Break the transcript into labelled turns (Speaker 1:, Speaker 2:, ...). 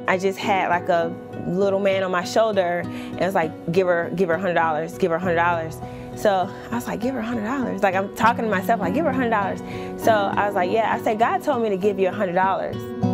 Speaker 1: I just had like a little man on my shoulder, and it was like, give her $100, give her $100. So I was like, give her $100. Like, I'm talking to myself, like, give her $100. So I was like, yeah. I said, God told me to give you $100.